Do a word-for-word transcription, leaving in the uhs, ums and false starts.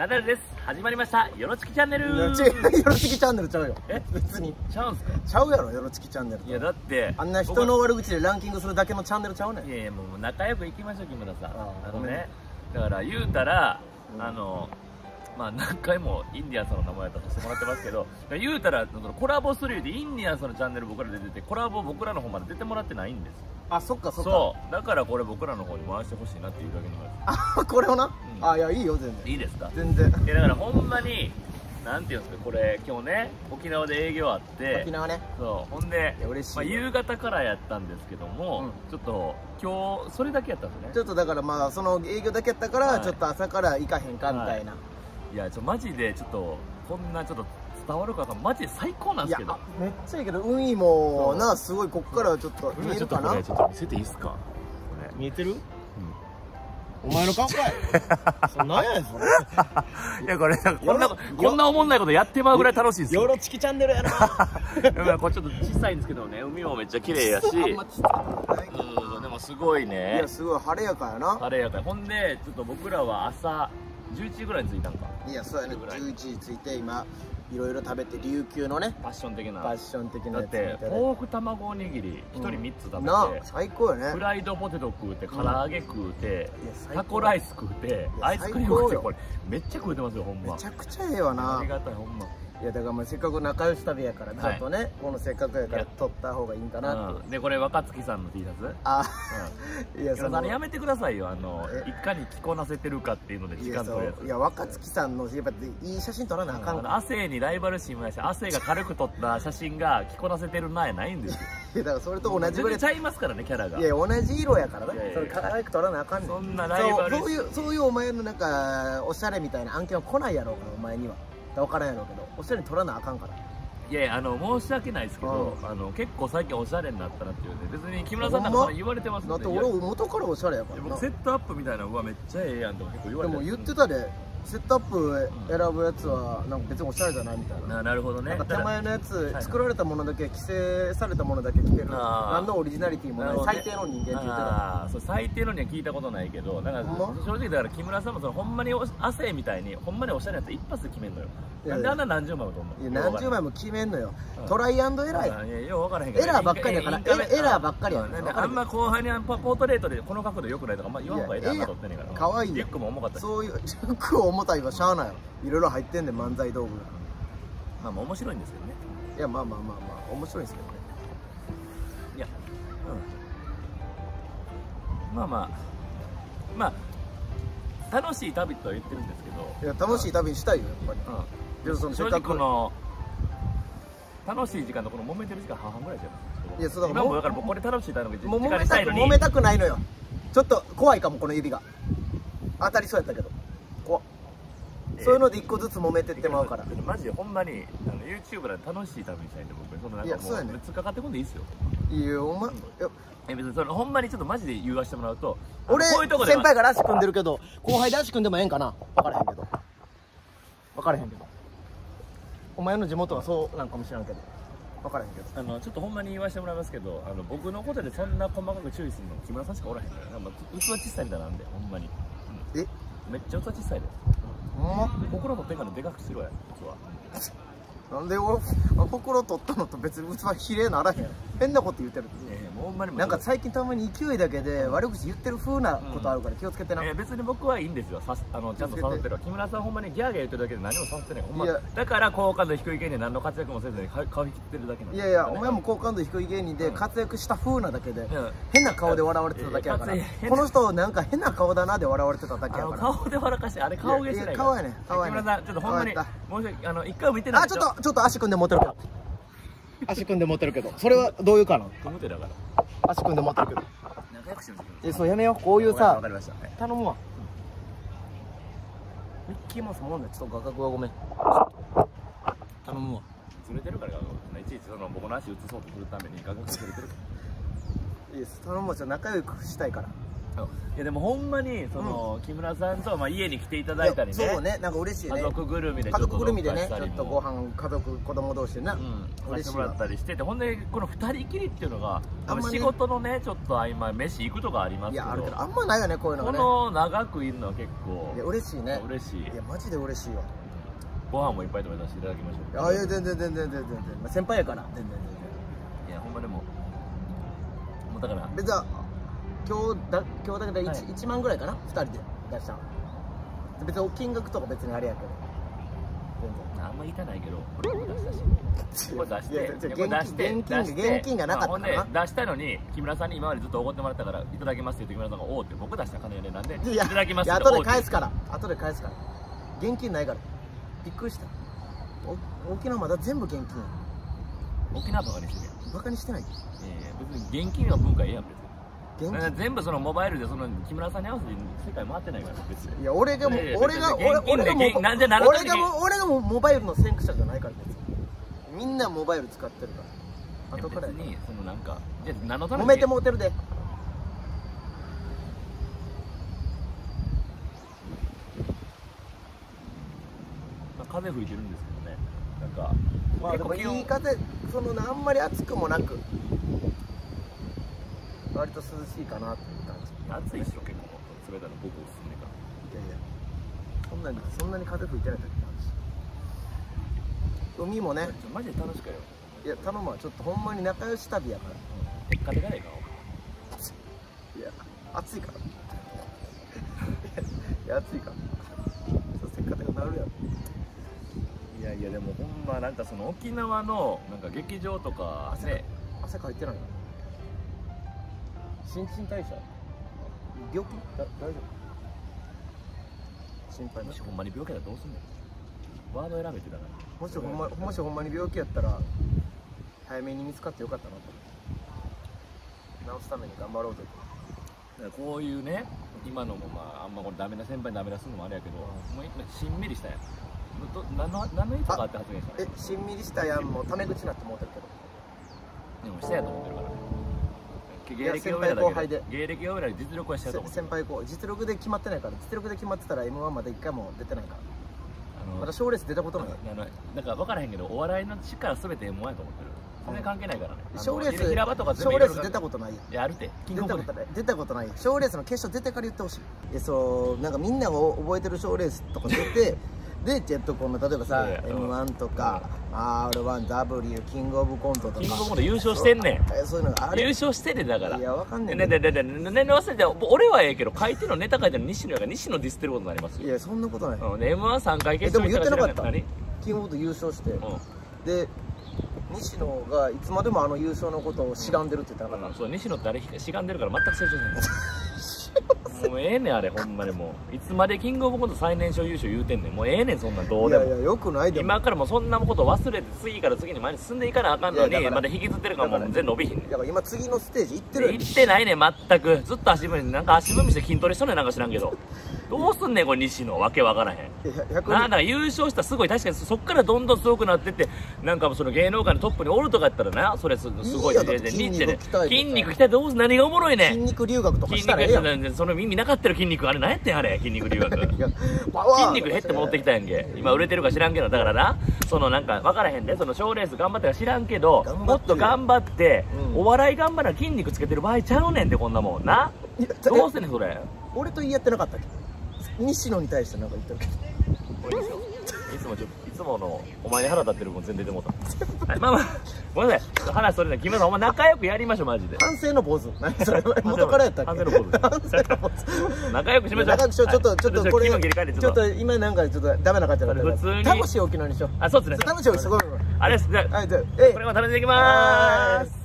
ナダルです。始まりましたよろちきチャンネル。 よろちきチャンネルちゃうよ。え、別にちゃうんすか。 ちゃうやろ、よろちきチャンネル。 いやだってあんな人の悪口でランキングするだけのチャンネルちゃうねん。 いやいや、もう仲良くいきましょう木村さん。あのね、だから言うたら、あのまあ何回もインディアンスの名前出させてもらってますけど、言うたらそのコラボするでインディアンスのチャンネル僕らで出て、コラボ僕らの方まで出てもらってないんです。 あ、そっかそっか。 そうだからこれ僕らの方に回してほしいなっていうだけの話。あ、これをな、うん、あ、いやいいよ全然。 いいですか。 全然。 いやだからほんまになんていうんですか、これ今日ね沖縄で営業あって、 沖縄ね。 そうほんで、 嬉しい、 まあ、夕方からやったんですけども、うん、ちょっと今日それだけやったんですね。 ちょっとだからまあその営業だけやったから、はい、ちょっと朝から行かへんかみたいな、はい、 いやちょマジでちょっとこんなちょっと伝わるかマジで最高なんですけど。 めっちゃいいけど運いもな、すごいこっからちょっと見えるかな。 ちょっとこれちょっと見せていいっすか。これ見えてる？お前の顔かい。そんなんやねんそれ。いやこれこんなこんなおもんないことやってまうぐらい楽しいですよ。 よろちきチャンネルやな。 これちょっと小さいんですけで海もめっちゃ綺麗やし。うん、でもすごいね。 いやすごい晴れやかやな。 晴れやか。ほんでちょっと僕らは朝じゅういちじぐらいに着いたんか。 いやそうやね。じゅういちじ着いて今いろいろ食べて琉球のねパッション的なパッション的なやつ。だってポーク卵おにぎりひとりみっつ食べて、 最高よね。 フライドポテト食うて、唐揚げ食うて、タコライス食うて、アイスクリーム食うて、これめっちゃ食うてますよほんま。 めちゃくちゃええわな。 ありがたいほんま。 いやだからまあせっかく仲良し旅やからちょっとね、このせっかくやから撮った方がいいんかなって。 でこれ若槻さんの T シャツ。ああ、いやそのやめてくださいよ。あのいかに着こなせてるかっていうので時間取るやつ。 いや若槻さんのやっぱいい写真撮らなあかん。 亜生にライバル心もやし、亜生が軽く撮った写真が着こなせてるなやないんですよ。 いやだからそれと同じぐらいちゃいますからねキャラが。 いや同じ色やからね。それ可愛く撮らなあかんねん。 そんなライバルそういうそういうお前のなんかおしゃれみたいな案件は来ないやろうからお前には。分からんやろうけどおしゃれに取らなあかんから。 いやいや、あの申し訳ないですけど、あの結構最近おしゃれになったなっていうね。別に木村さんなんか言われてますんで。 だって俺元からおしゃれやからな。 セットアップみたいなうわめっちゃええやんとか結構言われて。 でも言ってたでセットアップ選ぶやつはなんか別におしゃれじゃないみたいな。 なるほどね。 なんか手前のやつ作られたものだけ規制されたものだけ着てる。何のオリジナリティもない最低の人間って言ってた。 そう最低のには聞いたことないけど、だから正直だから木村さんもそのほんまに汗みたいにほんまにおしゃれなやつ一発で決めんのよ。なんであんな何十枚もと思う。 いや何十枚も決めんのよ。トライアンドエラーや。 いやよう分からへんけど。 エラーばっかりやからエラーばっかりや。 あんま後輩にポートレートでこの角度良くないとか言わんほうがええなとってんねんから。 可愛い。 リュックも重かったし。 そういうリュック重たいはしゃあないよ。いろいろ入ってんねん漫才道具が。 まあまあ面白いんですけどね。 いやまあまあまあまあ面白いんですけどね。 いやうんまあまあまあ楽しい旅とは言ってるんですけど。 いや楽しい旅したいよやっぱり。 正直この楽しい時間とこの揉めてる時間半々ぐらいじゃない。いやそうだから今もだからこれ楽しい旅の時間にしたいのに揉めたくないのよ。ちょっと怖いかもこの指が当たりそうやったけど怖っ。そういうので一個ずつ揉めてってまうから。 マジでほんまにあの YouTube ら楽しい旅にしたいんで僕そのなんかもう突っかかってこんでいいっすよ。 いやお前え別にそのほんまにちょっとマジで言わしてもらうと、 俺先輩が足組んでるけど後輩で足組んでもええんかな。分からへんけど分からへんけどお前の地元はそうなんかもしれんけど分からへんけど、 あのちょっとほんまに言わしてもらいますけど、あの僕のことでそんな細かく注意するの木村さんしかおらへんから、器小さいみたいなんでほんまに。えめっちゃ器小さいで。 ほんまほくろ取ってんからでかくしろや器。 なんで俺ほくろ取ったのと別に器きれいならへん。変なこと言ってる。なんか最近たまに勢いだけで悪口言ってる風なことあるから気をつけてな。 別に僕はいいんですよ。あのちゃんと誘ってるわ。木村さんほんまにギャーギャー言ってるだけで何も誘ってないほんま。だから好感度低い芸人何の活躍もせずに顔引きってるだけなんで。 いやいやお前も好感度低い芸人で活躍した風なだけで変な顔で笑われてただけやから。この人なんか変な顔だなで笑われてただけやから。 顔で笑かしてあれ顔芸してないから。 顔やね顔やね。 木村さんちょっとほんまに申し訳あの一回も見てない。 あちょっとちょっと足組んで持ってるけど足組んで持ってるけどそれはどういうかな。 組む手だから足組んで持ってるけど仲良くしよう。 えそうやめようこういうさわかりました頼むわ。ミッキーマウスもんねちょっと画角はごめん頼むわ。 ずれてるからいちいちその僕の足移そうとするために画角ずれてるから。 いいです頼むわ。じゃ仲良くしたいからいやでもほんまにその、木村さんとまあ家に来ていただいたりね、 そうね、なんか嬉しいね。 家族ぐるみで家族ぐるみでね、ちちょっとょっとご飯家族子供同士でな、 うん、 嬉しいわさせてもらったりしてて、ほんでこの二人きりっていうのがあんまね仕事のねちょっと合間飯行くとかありますけど、 いやあるけどあんまないよねこういうのこがね。 の長くいるのは結構いや嬉しいね。 嬉しい。 いやマジで嬉しいわ。 ご飯もいっぱい食べさせていただきましょう。 あいや全然全然全然全然、まあ、先輩やから全然いやほんまでももうだから全然。別に今日だ今日だけで いち,、 はい、 いちまんぐらいかなふたりで出したの。別に金額とか別にあれやけどあんま言いたないけどこれも出したしこれ出していやいやこれ出して現金出して現金がなかったからな、 まあほんで出したのに木村さんに今までずっとおごってもらったからいただきますって言って木村さんが「おお」って僕出した金でなんでいいやただきますっていや後で返すから後で返すから現金ないからびっくりした。お沖縄まだ全部現金や。 沖縄バカにしてるやん。 バカにしてない。 いやいや別に現金は文化ええやん別に。 現だから全部そのモバイルでその木村さんに合わせて世界回ってないから別に。 いや俺がもういやいや俺が別に俺俺がもう現金でなんでならない俺がもう俺がもうモバイルの先駆者じゃないから別に。みんなモバイル使ってるから後から別にそのなんかじゃあ何のために揉めてもうてるで。 風吹いてるんですけどねなんかまあでもいい風そのあんまり暑くもなく割と涼しいかなっていう感じ。 暑いっしょ結構冷たいの僕おすすめかいやいやそんなにそんなに風吹いてない時もあるし海もね。 マジで楽しかよ。 いや頼むわちょっとほんまに仲良し旅やからテッカテカでかいや暑いからいや暑いからそうせっかくなるやろ。 いやいやでもほんまなんかその沖縄のなんか劇場とかね汗かいてないの。新陳代謝病気だ大丈夫。心配なし。 もしほんまに病気だったらどうすんの。ワード選べてだからもしほんまもしほんまに病気やったら早めに見つかってよかったなと。治すために頑張ろうと。 だからこういうね今のもまああんまこれダメな先輩にダメ出すのもあれやけど、もう今しんみりしたやん。ど何の何の意図があって発言したの。 えしんみりしたやんもタメ口になって思ってるけど。 でも下やと思ってるから芸歴がいや先輩後上だけ輩でで芸歴が上だけ実力は下やと思ってる。 先輩こう実力で決まってないから実力で決まってたら エムワン まだいっかいも出てないからあのまだ賞レース出たことない。 あのなんか分からへんけどお笑いの力すべて エムワン やと思ってる。全然関係ないからね。 賞レース平場とか全賞部いろいろレース出たことないやん。 いやあるてキングオブコント出たことない出たことない賞レースの決勝出てから言ってほしい。えそうなんかみんなが覚えてる賞レースとか出てでジェットコンの例えばさいやいやエムワン とか アールワンダブリュー キングオブコントとかキングオブコント優勝してんねん。 えそういうのがあれ優勝しててだから。 いやわかんねえねねねねねねね忘れて俺はええけど書いてるのネタ書いてるの西野やから西野ディスってることになりますよ。 いやそんなことない。 うん、エムワンさん 回えでも決勝言ってなかった何？ キングオブコント優勝してうんで西野がいつまでもあの優勝のことをしがんでるって言ってなかった。 そう西野ってあれしがんでるから全く成長しないもうええねんあれほんまにもういつまでキングオブコント最年少優勝言うてんねん。もうええねんそんなんどうでも。 いやいやよくないでも今からもうそんなこと忘れて次から次に前に進んでいかなあかんのいやだからにまだ引きずってるからもう全然伸びひんねん。 だから今次のステージ行ってるやん。 行ってないねん全く。ずっと足踏みなんか足踏みして筋トレしとんねんなんか知らんけどどうすんねんこれ西野わけわからへん。 いやひゃくなんだか優勝したらすごい確かにそっからどんどんすごくなってってなんかその芸能界のトップにおるとかやったらなそれすすごいいいやだってニッチで筋肉鍛えてさ筋肉鍛えてどうす何がおもろいねん。 筋肉留学とか筋したらええやん。 肉その耳なかったる筋肉あれ何やってんあれ筋肉留学いやパワー筋肉減って戻ってきたやんけ今売れてるか知らんけどだからなそのなんか分からへんでその賞レース頑張ってるか知らんけど頑張ってるもっと頑張って、 うんお笑い頑張らな筋肉つけてる場合ちゃうねんってこんなもんないやどうすんねんそれ俺と言い合ってなかったっけ。西野に対してなんか言ってるけど。 いつもちょいつものお前に腹立ってる分全然出てもうたはいまあまあごめんなさい話それない木村さんお前仲良くやりましょうマジで反省の坊主。何それ元からやったっけ。 反省の坊主反省の坊主。 仲良くしましょう仲良くしようちょっとちょっとこれ気分切り替えてちょっと今なんかちょっとダメな感じだったから普通に楽しい沖縄にしよう。 あそうですね楽しい沖縄すごい。 あれですじゃあはいじゃあえこれも食べていきまーす